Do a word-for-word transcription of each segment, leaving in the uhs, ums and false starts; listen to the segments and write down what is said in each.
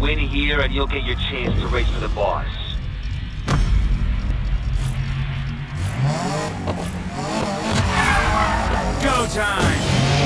Win here and you'll get your chance to race for the boss. Go time!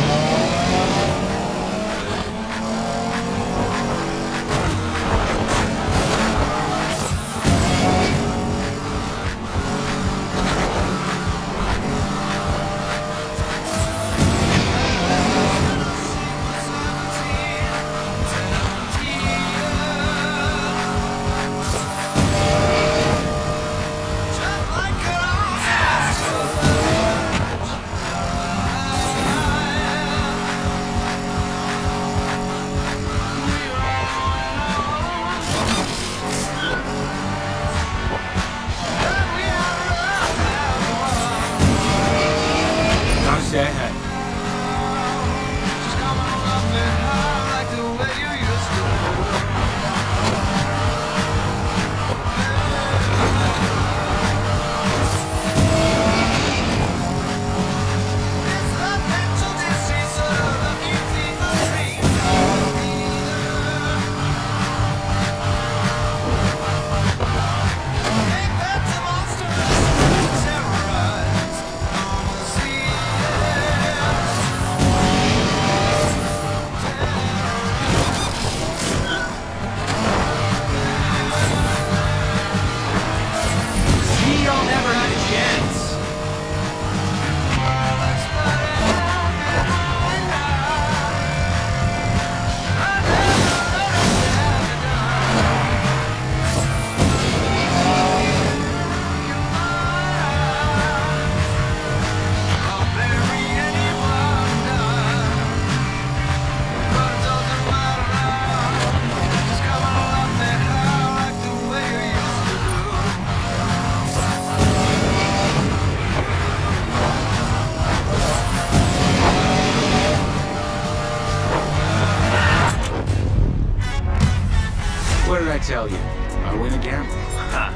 What did I tell you? I win again? Huh.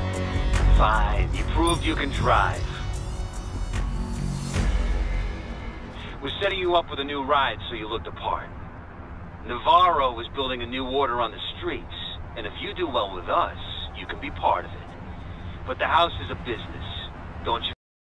Fine. You proved you can drive. We're setting you up with a new ride so you look the part. Navarro is building a new order on the streets, and if you do well with us, you can be part of it. But the house is a business. Don't you